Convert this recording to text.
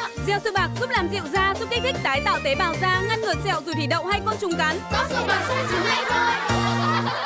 Gel sữa bạc giúp làm dịu da, giúp kích thích tái tạo tế bào da, ngăn ngừa sẹo, ruồi thủy đậu hay côn trùng cắn. Có dùng bằng sữa trứng hay thôi.